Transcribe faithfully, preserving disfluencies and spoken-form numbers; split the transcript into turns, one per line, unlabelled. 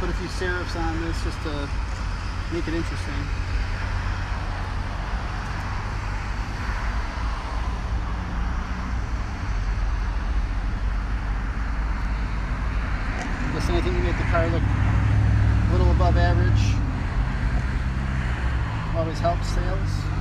put a few serifs on this just to make it interesting. Just anything to make the car look a little above average always helps sales.